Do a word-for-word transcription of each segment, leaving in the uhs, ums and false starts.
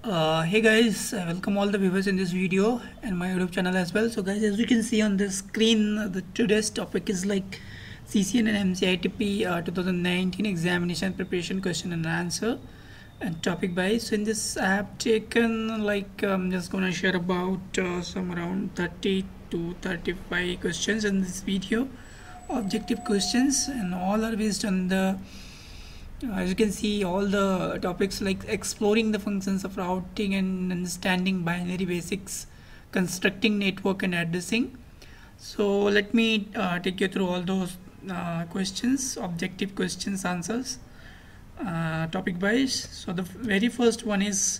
Uh, hey guys, uh, welcome all the viewers in this video and my YouTube channel as well. So guys, as you can see on the screen, uh, the today's topic is like C C N and M C I T P uh, twenty nineteen examination preparation question and answer and topic by. So in this I have taken like I'm just gonna share about uh, some around thirty to thirty-five questions in this video, objective questions, and all are based on the uh, as you can see all the topics like exploring the functions of routing and understanding binary basics, constructing network and addressing. So let me uh, take you through all those uh, questions, objective questions, answers, uh, topic wise. So the very first one is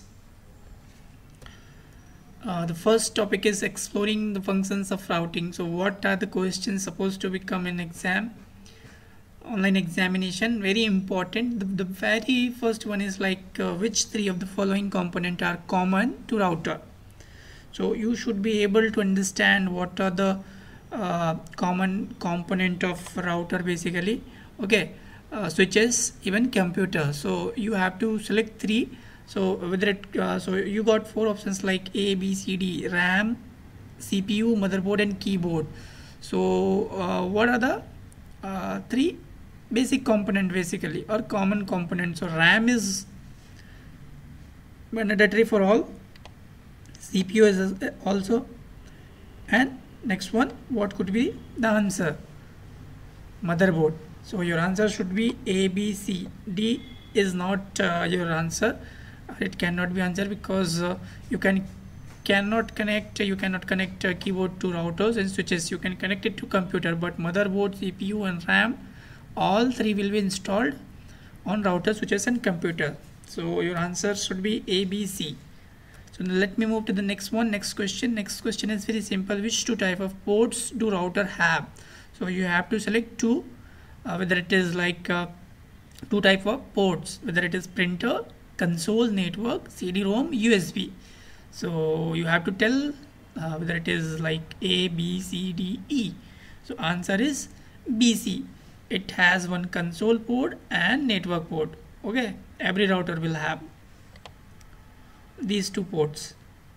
uh, the first topic is exploring the functions of routing. So what are the questions supposed to become in exam, online examination? Very important. The, the very first one is like uh, which three of the following component are common to router. So you should be able to understand what are the uh, common component of router basically. Okay, uh, switches, even computer. So you have to select three. So whether it uh, so you got four options like A, B, C, D: RAM, C P U, motherboard, and keyboard. So uh, what are the uh, three basic component basically, or common component? So RAM is mandatory for all, C P U is also, and next one, what could be the answer? Motherboard. So your answer should be A, B, C. D is not uh, your answer. It cannot be answer because uh, you can cannot connect you cannot connect uh, keyboard to routers and switches. You can connect it to computer, but motherboard, C P U, and RAM, all three will be installed on router, switches, and computer. So your answer should be A, B, C. So let me move to the next one. Next question. Next question is very simple. Which two type of ports do router have? So you have to select two, uh, whether it is like uh, two type of ports, whether it is printer, console, network, C D ROM, U S B. So you have to tell uh, whether it is like A, B, C, D, E. So answer is B, C. It has one console port and network port. Okay, every router will have these two ports.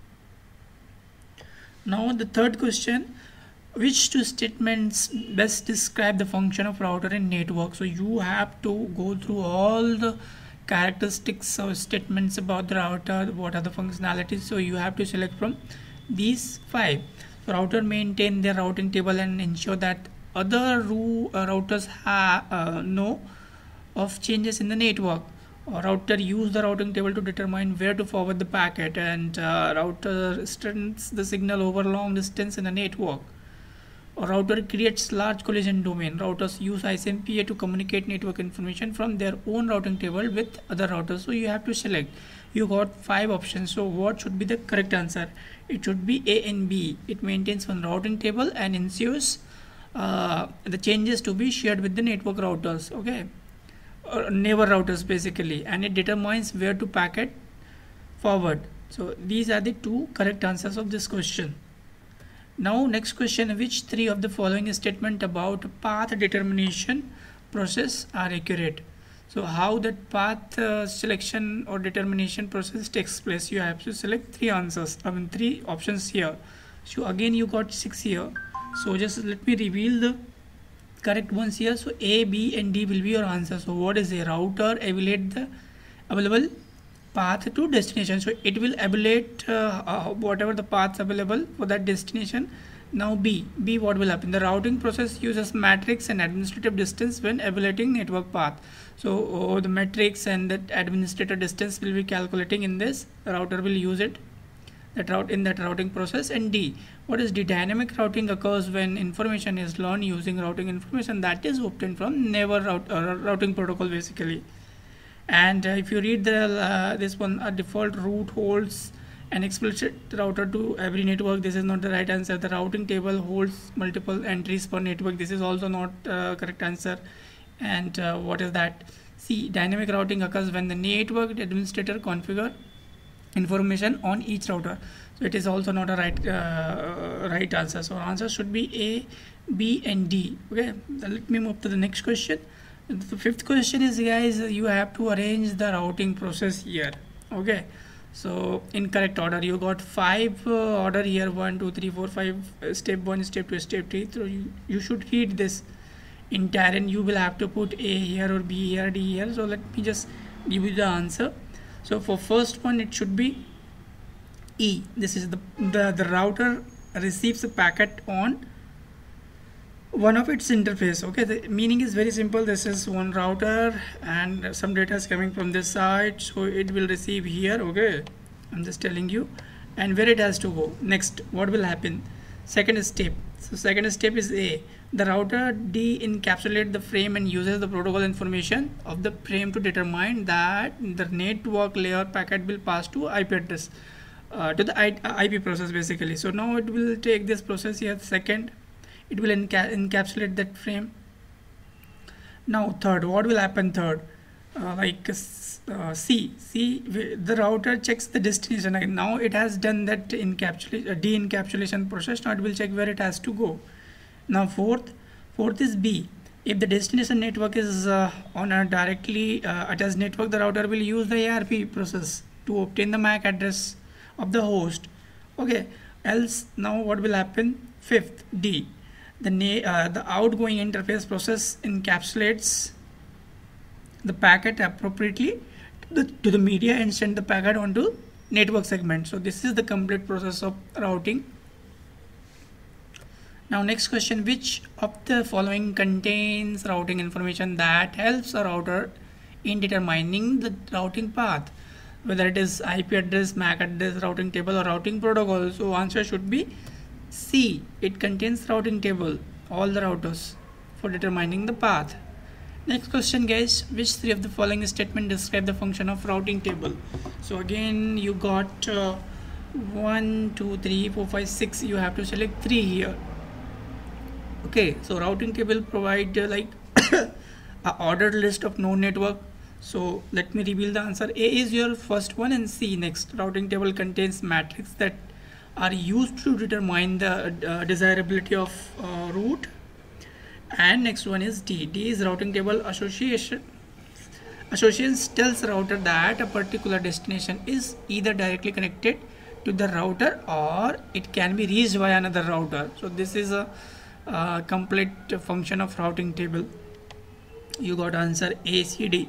Now the third question, which two statements best describe the function of router and network? So you have to go through all the characteristics or statements about the router, what are the functionalities. So you have to select from these five. So router maintain their routing table and ensure that other ro uh, routers have uh, know of changes in the network. Or router use the routing table to determine where to forward the packet, and uh, router sends the signal over long distance in the network. A router creates large collision domain. Routers use I S M P A to communicate network information from their own routing table with other routers. So you have to select. You got five options. So what should be the correct answer? It should be A and B. It maintains one routing table and ensures uh, the changes to be shared with the network routers. Okay, or neighbor routers basically, and it determines where to packet forward. So these are the two correct answers of this question. Now next question, which three of the following statement about path determination process are accurate? So how that path uh, selection or determination process takes place? You have to select three answers, I mean three options here. So again you got six here. So just let me reveal the correct ones here. So A, B, and D will be your answer. So what is a router? Evaluate the available path to destination. So it will evaluate uh, uh, whatever the paths available for that destination. Now B, B what will happen? The routing process uses matrix and administrative distance when evaluating network path. So oh, the matrix and that administrative distance will be calculating in this. The router will use it that route in that routing process. And D, what is D? Dynamic routing occurs when information is learned using routing information that is obtained from neighbor route, uh, routing protocol basically. And uh, if you read the uh, this one, a default route holds an explicit router to every network. This is not the right answer. The routing table holds multiple entries per network. This is also not uh, correct answer. And uh, what is that? C, dynamic routing occurs when the network administrator configure information on each router. So it is also not a right uh, right answer. So answer should be A, B, and D. Okay, let me move to the next question. The fifth question is, guys, you have to arrange the routing process here. Okay, So incorrect order, you got five uh, order here, one two three four five, uh, step one, step two, step three. So you, you should read this entire and you will have to put A here or B here, D here. So let me just give you the answer. So for first one it should be E. This is the the, the router receives a packet on one of its interface. Okay, the meaning is very simple. This is one router and some data is coming from this side, so it will receive here. Okay, I'm just telling you, and where it has to go next, what will happen. Second step, so second step is A. The router de-encapsulates the frame and uses the protocol information of the frame to determine that the network layer packet will pass to I P address, uh, to the I P process basically. So now it will take this process here. Second, it will enca encapsulate that frame. Now third, what will happen third? Uh, like uh, C, C, the router checks the destination. Like now it has done that encapsulation, uh, de-encapsulation process. Now it will check where it has to go. Now fourth, fourth is B. If the destination network is uh, on a directly uh, attached network, the router will use the A R P process to obtain the M A C address of the host. Okay. Else, now what will happen? Fifth, D. The, uh, the outgoing interface process encapsulates the packet appropriately to the, to the media and send the packet onto network segment. So this is the complete process of routing. Now next question, which of the following contains routing information that helps a router in determining the routing path, whether it is I P address, M A C address, routing table or routing protocol? So answer should be C. It contains routing table, all the routers, for determining the path. Next question guys, which three of the following statement describe the function of routing table? So again you got uh, one, two, three, four, five, six. You have to select three here. Okay, so routing table provide uh, like a ordered list of known network. So let me reveal the answer. A is your first one and C next. Routing table contains matrix that are used to determine the uh, desirability of uh, route. And next one is D. D is routing table association. Associations tells router that a particular destination is either directly connected to the router or it can be reached by another router. So this is a uh, complete function of routing table. You got answer A, C, D.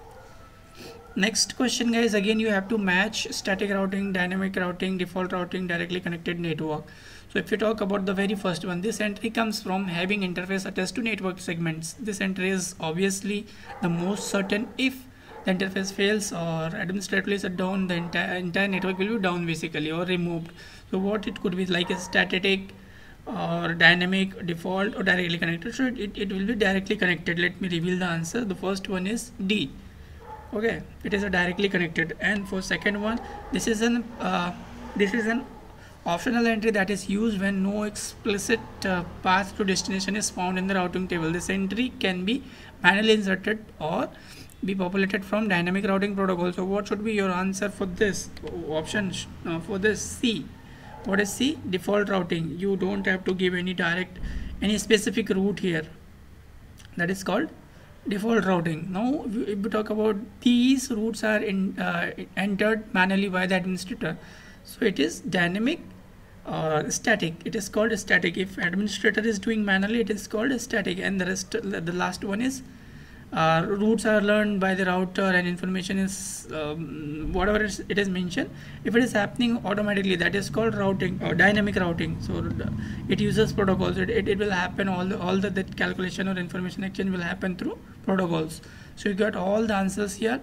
Next question guys, again you have to match static routing, dynamic routing, default routing, directly connected network. So if you talk about the very first one, this entry comes from having interface attached to network segments. This entry is obviously the most certain. If the interface fails or administratively shut down, the entire, entire network will be down basically or removed. So what it could be like a static or dynamic, default or directly connected. So it, it will be directly connected. Let me reveal the answer. The first one is D. Okay, it is a directly connected. And for second one, this is an uh, this is an optional entry that is used when no explicit uh, path to destination is found in the routing table. This entry can be manually inserted or be populated from dynamic routing protocol. So what should be your answer for this option? Uh, for this C. What is C? Default routing. You don't have to give any direct any specific route here. That is called default routing. Now if we talk about these routes are in, uh, entered manually by the administrator. So it is dynamic or uh, static. It is called static. If administrator is doing manually, it is called static. And the rest, the last one is uh, routes are learned by the router and information is um, whatever it is mentioned. If it is happening automatically, that is called routing or dynamic routing. So it uses protocols. It, it, it will happen all the all the that calculation or information exchange will happen through protocols. So you got all the answers here.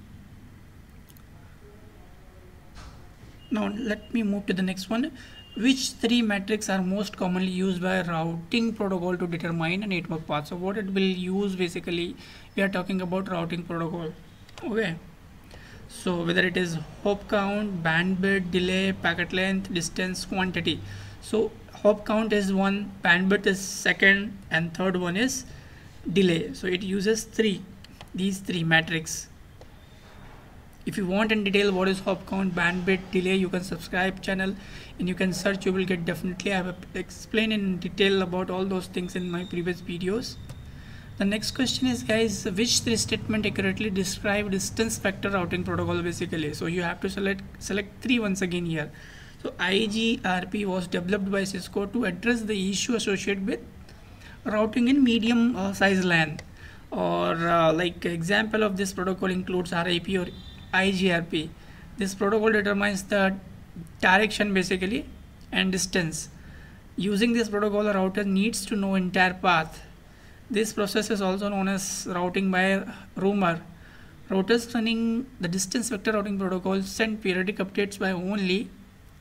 Now let me move to the next one. Which three metrics are most commonly used by routing protocol to determine a network path? So what it will use basically, we are talking about routing protocol. Okay, so whether it is hop count, bandwidth, delay, packet length, distance, quantity. So hop count is one, bandwidth is second, and third one is delay. So it uses three, these three metrics. If you want in detail what is hop count, bandwidth, delay, you can subscribe channel and you can search. You will get definitely. I have explained in detail about all those things in my previous videos. The next question is, guys, which three statement accurately describe distance vector routing protocol basically? So you have to select select three once again here. So I G R P was developed by Cisco to address the issue associated with routing in medium uh, size LAN, or uh, like example of this protocol includes R I P or I G R P. This protocol determines the direction basically and distance. Using this protocol, a router needs to know entire path. This process is also known as routing by rumor. Routers running the distance vector routing protocol send periodic updates by only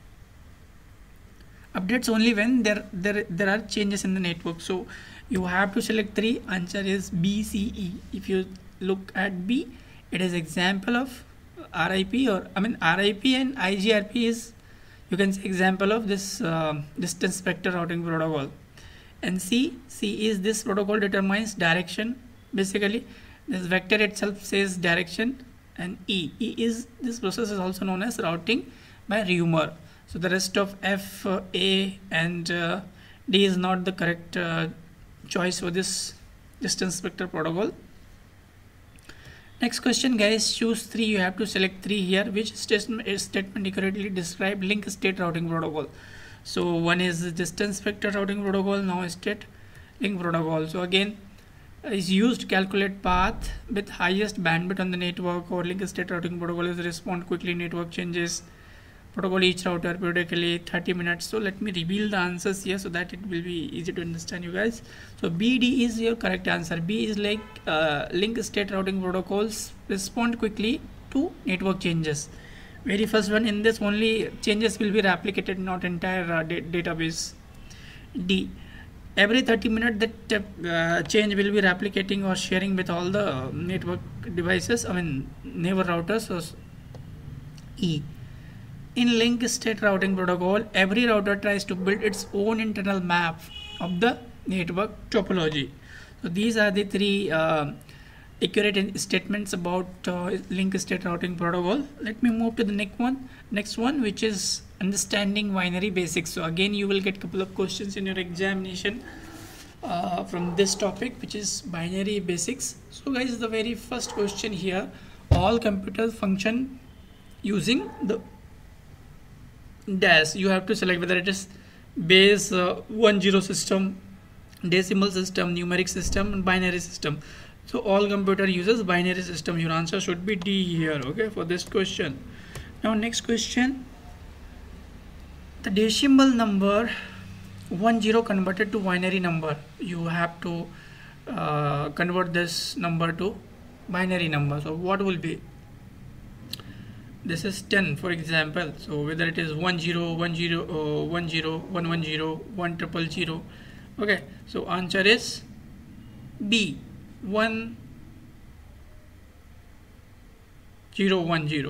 updates only when there there there are changes in the network. So you have to select three. Answer is B, C, E. If you look at B, it is example of R I P, or I mean R I P and I G R P is, you can say, example of this uh, distance vector routing protocol. And C, C is this protocol determines direction basically. This vector itself says direction. And E, E is this process is also known as routing by rumor. So the rest of F, uh, A and uh, D is not the correct uh, choice for this distance vector protocol. Next question, guys, choose three. You have to select three here. Which statement statement accurately describe link state routing protocol? So one is distance vector routing protocol, now state link protocol. So again, is used to calculate path with highest bandwidth on the network, or link state routing protocol is respond quickly network changes. Protocol each router periodically thirty minutes. So let me reveal the answers here so that it will be easy to understand you guys. So B, D is your correct answer. B is like uh, link state routing protocols respond quickly to network changes. Very first one, in this only changes will be replicated, not entire uh, da database. D, every thirty minutes that uh, change will be replicating or sharing with all the uh, network devices, I mean neighbor routers. So E, in link state routing protocol, every router tries to build its own internal map of the network topology. So these are the three uh, accurate statements about uh, link state routing protocol. Let me move to the next one. Next one, which is understanding binary basics. So again, you will get a couple of questions in your examination uh, from this topic, which is binary basics. So guys, the very first question here: all computers function using the dash. You have to select whether it is base uh, one zero system, decimal system, numeric system, and binary system. So all computer uses binary system. Your answer should be D here, okay, for this question. Now next question, the decimal number one zero converted to binary number. You have to uh, convert this number to binary number. So what will be? This is ten, for example. So whether it is one zero, one zero, uh, one zero, one one zero, one triple zero. Okay, so answer is B, one zero one zero.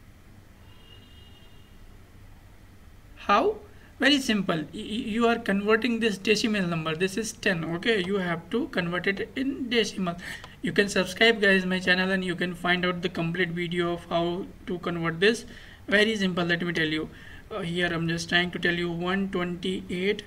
How? Very simple. You are converting this decimal number. This is ten. Okay, you have to convert it in decimal. You can subscribe, guys, my channel, and you can find out the complete video of how to convert this. Very simple. Let me tell you. Uh, here I'm just trying to tell you one twenty-eight.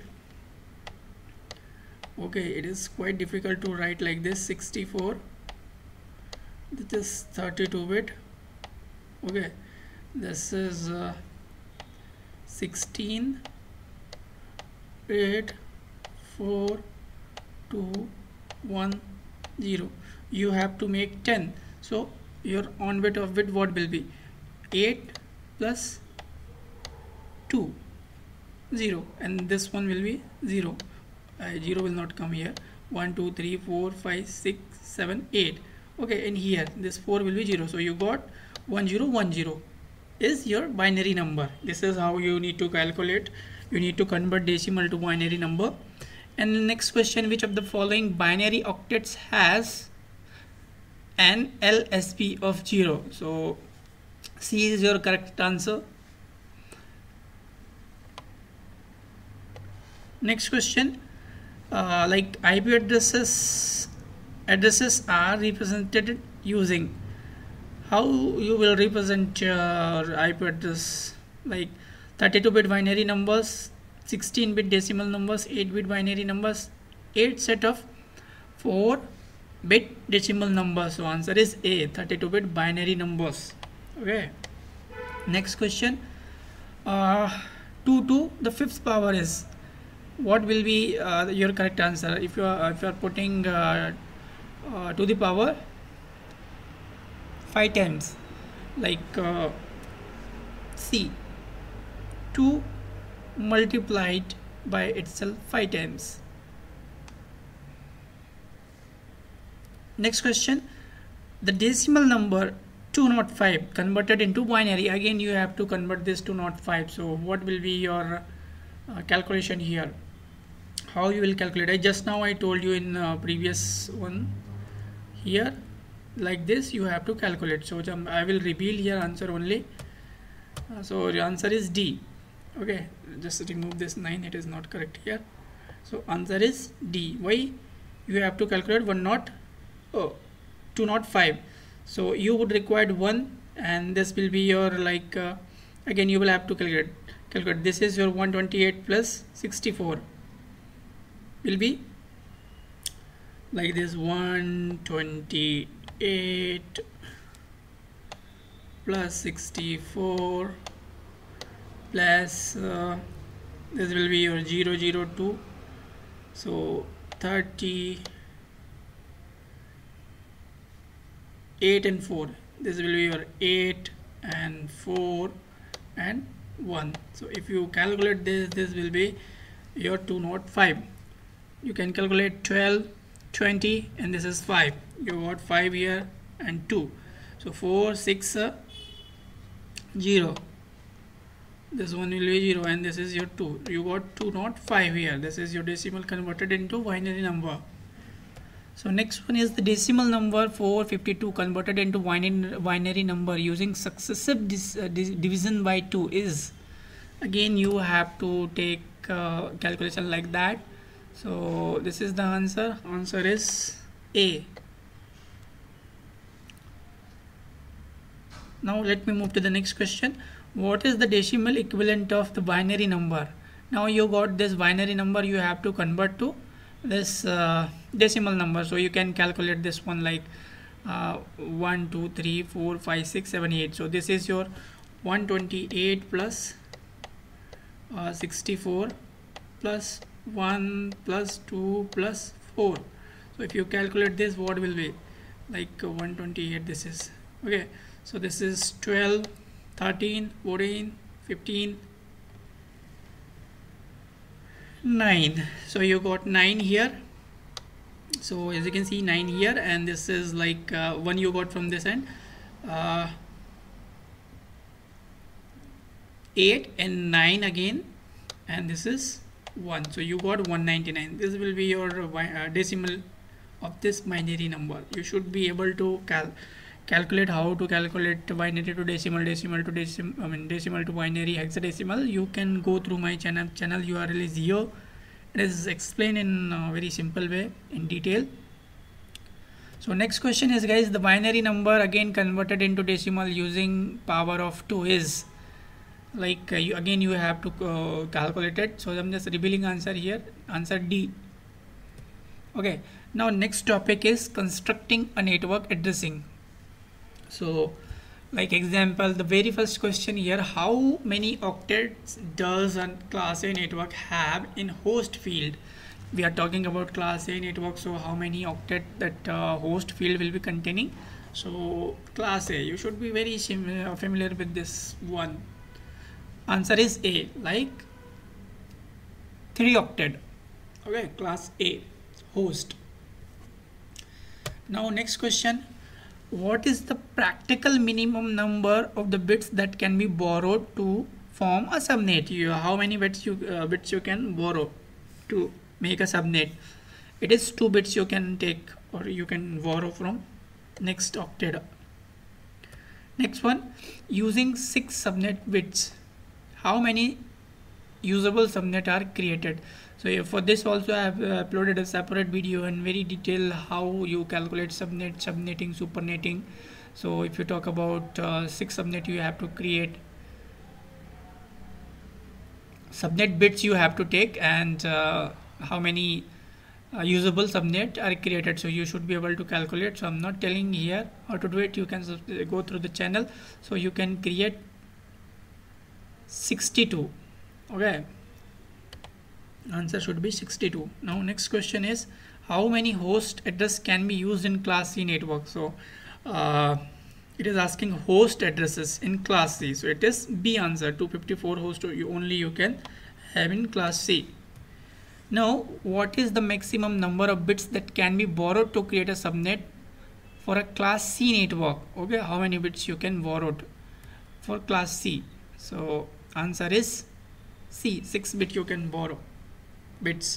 Okay, it is quite difficult to write like this. sixty-four. This is thirty-two bit. Okay, this is uh, sixteen, eight, four, two, one, zero. You have to make ten. So your on bit of bit what will be? eight plus two, zero, and this one will be zero. Uh, zero will not come here. one, two, three, four, five, six, seven, eight. Okay, and here this four will be zero. So you got one zero one zero is your binary number. This is how you need to calculate. You need to convert decimal to binary number. And the next question, which of the following binary octets has an L S B of zero? So C is your correct answer. Next question, uh, like I P addresses addresses are represented using, how you will represent your I P address, like thirty-two bit binary numbers, sixteen bit decimal numbers, eight bit binary numbers, eight set of four bit decimal number. So answer is A, thirty-two bit binary numbers. Okay, next question. uh, two to the fifth power is, what will be uh, your correct answer if you are if you are putting uh, uh, to the power five times, like uh, C, two multiplied by itself five times. Next question, the decimal number two hundred five converted into binary. Again you have to convert this to two hundred five. So what will be your uh, calculation here? How you will calculate? I just now I told you in uh, previous one. Here like this you have to calculate. So um, I will reveal here answer only. Uh, so the answer is D. Okay, just remove this nine, it is not correct here. So answer is D. Why? You have to calculate one not oh, two not five. So you would require one, and this will be your like uh, again you will have to calculate calculate this is your one twenty-eight plus sixty-four will be like this, one twenty-eight plus sixty-four plus uh, this will be your zero zero two, so thirty-eight and four, this will be your eight and four and one. So if you calculate this, this will be your two hundred five. You can calculate twelve, twenty, and this is five. You got five here and two, so four, six, uh, zero. This one will be zero, and this is your two. You got two not five here. This is your decimal converted into binary number. So next one is the decimal number four hundred fifty-two converted into binary, binary number using successive dis, uh, dis, division by two is. Again you have to take uh, calculation like that. So this is the answer. Answer is A. Now let me move to the next question. What is the decimal equivalent of the binary number? Now you got this binary number, you have to convert to this uh, decimal number. So you can calculate this one like uh, one, two, three, four, five, six, seven, eight. So this is your one twenty-eight plus uh, sixty-four plus one plus two plus four. So if you calculate this, what will be like uh, one twenty-eight, this is okay. So this is twelve, thirteen, fourteen, fifteen, nine. So you got nine here. So as you can see, nine here, and this is like uh, one you got from this end, uh, eight and nine again, and this is one. So you got one ninety-nine. This will be your uh, decimal of this binary number. You should be able to cal calculate how to calculate binary to decimal, decimal to decimal, I mean decimal to binary, hexadecimal. You can go through my channel. Channel U R L is here. It is explained in a very simple way, in detail. So next question is, guys, the binary number again converted into decimal using power of two is like uh, you, again you have to uh, calculate it. So I'm just revealing answer here. Answer D. Okay. Now next topic is constructing a network addressing. So like example, the very first question here, how many octets does a class A network have in host field? We are talking about class A network, so how many octet that uh, host field will be containing? So class A, you should be very familiar with this one. Answer is A, like three octet. Okay, class A host. Now next question, what is the practical minimum number of the bits that can be borrowed to form a subnet? You, how many bits you uh, bits you can borrow to make a subnet? It is two bits you can take, or you can borrow from next octet. Next one, using six subnet bits, how many usable subnet are created? So yeah, for this also I have uh, uploaded a separate video in very detail how you calculate subnet, subnetting, supernetting. So if you talk about uh, six subnet, you have to create subnet bits you have to take, and uh, how many uh, usable subnet are created, so you should be able to calculate. So I'm not telling here how to do it. You can go through the channel, so you can create sixty-two. Okay, answer should be sixty-two. Now next question is, how many host address can be used in class C network? So uh, it is asking host addresses in class C, so it is B answer. Two hundred fifty-four host you only you can have in class C. Now, what is the maximum number of bits that can be borrowed to create a subnet for a class C network? Okay, how many bits you can borrow for class C? So answer is C, six bit you can borrow bits.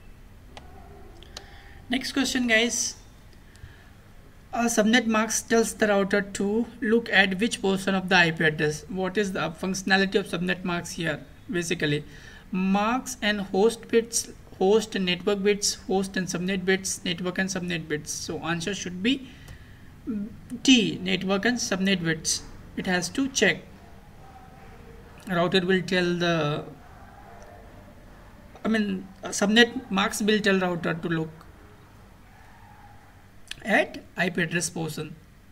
Next question, guys. A subnet mask tells the router to look at which portion of the I P address. What is the functionality of subnet masks here? Basically, marks and host bits, host and network bits, host and subnet bits, network and subnet bits. So answer should be T, network and subnet bits. It has to check. Router will tell the, I mean, subnet marks will tell router to look at I P address portion.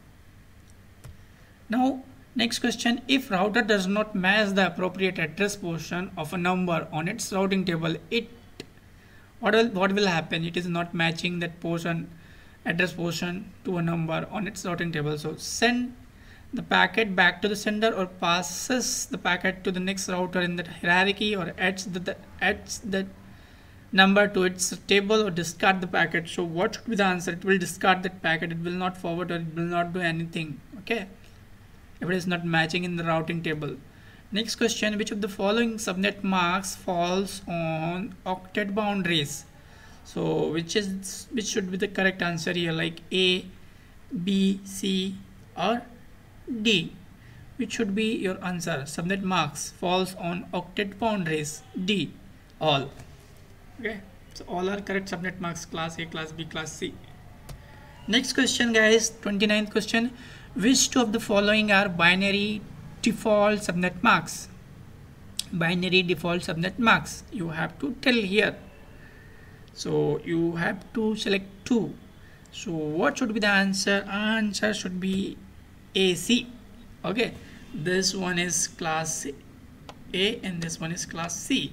Now next question, if router does not match the appropriate address portion of a number on its routing table, it what will, what will happen? It is not matching that portion, address portion to a number on its routing table. So send the packet back to the sender, or passes the packet to the next router in that hierarchy, or adds the, the adds the number to its table, or discard the packet. So what should be the answer? It will discard that packet. It will not forward, or it will not do anything. Okay, if it is not matching in the routing table. Next question, which of the following subnet marks falls on octet boundaries? So which is which should be the correct answer here, like A, B, C or D? Which should be your answer? Subnet marks falls on octet boundaries. D, all. Okay, so all are correct subnet marks, class A, class B, class C. Next question, guys, twenty-ninth question. Which two of the following are binary default subnet marks? Binary default subnet marks, you have to tell here. So you have to select two. So what should be the answer? Answer should be A, C. Okay, this one is class A and this one is class C.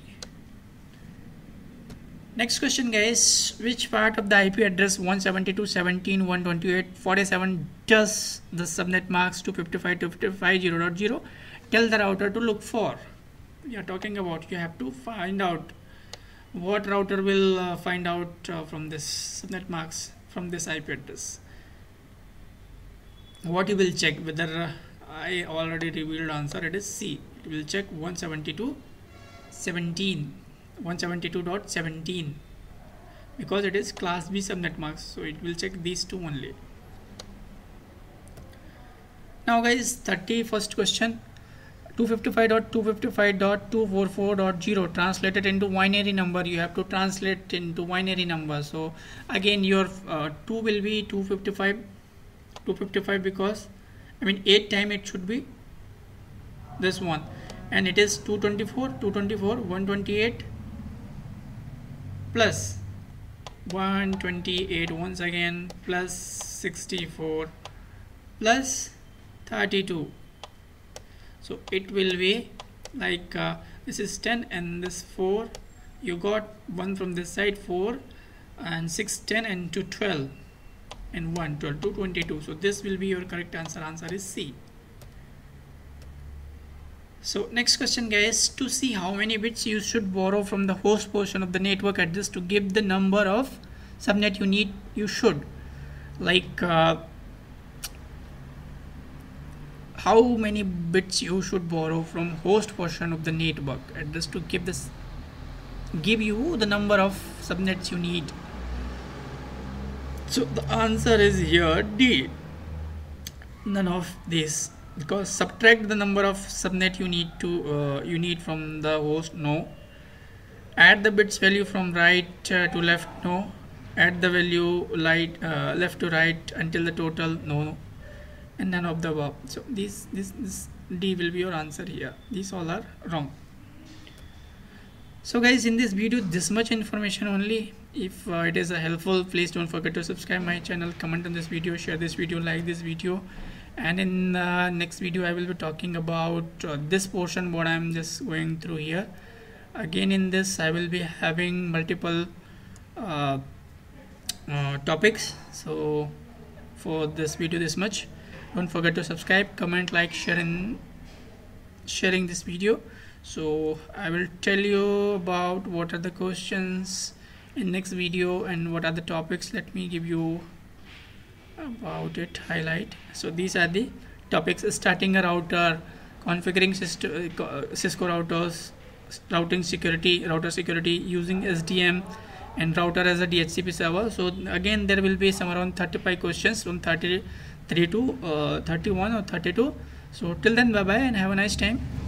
Next question, guys, which part of the I P address one seventy-two dot seventeen dot one twenty-eight dot forty-seven does the subnet marks two fifty-five dot two fifty-five dot zero dot zero tell the router to look for? We are talking about, you have to find out what router will uh, find out uh, from this subnet marks from this I P address. What you will check, whether uh, I already revealed answer, it is C. It will check one seventy-two dot seventeen. one seventy-two dot seventeen because it is class B subnet marks, so it will check these two only. Now, guys, thirty-first question, two fifty-five dot two fifty-five dot two forty-four dot zero translated into binary number. You have to translate into binary number. So again, your uh, two will be two fifty-five, two fifty-five because I mean eight time it should be this one, and it is two twenty-four, two twenty-four, one twenty-eight plus one twenty-eight once again plus sixty-four plus thirty-two. So it will be like uh, this is ten and this four, you got one from this side, four and six, ten and two, twelve and one, twelve, two twenty-two. So this will be your correct answer. Answer is C. So next question, guys, to see how many bits you should borrow from the host portion of the network address to give the number of subnet you need, you should like uh, how many bits you should borrow from host portion of the network address to give this give you the number of subnets you need. So the answer is here D, none of these, because subtract the number of subnet you need to uh, you need from the host, no. Add the bits value from right uh, to left, no. Add the value light uh, left to right until the total, no. And none of the above. So this this this D will be your answer here. These all are wrong. So guys, in this video, this much information only. If uh, it is a helpful, please don't forget to subscribe my channel, comment on this video, share this video, like this video. And in the next video I will be talking about uh, this portion what I'm just going through here. Again, in this I will be having multiple uh, uh, topics. So for this video this much. Don't forget to subscribe, comment, like, share, and sharing this video. So I will tell you about what are the questions in next video and what are the topics. Let me give you about it highlight. So these are the topics: starting a router, configuring Cisco routers, routing security, router security, using S D M and router as a D H C P server. So again there will be some around thirty-five questions from thirty-three to uh, thirty-one or thirty-two. So till then, bye bye and have a nice time.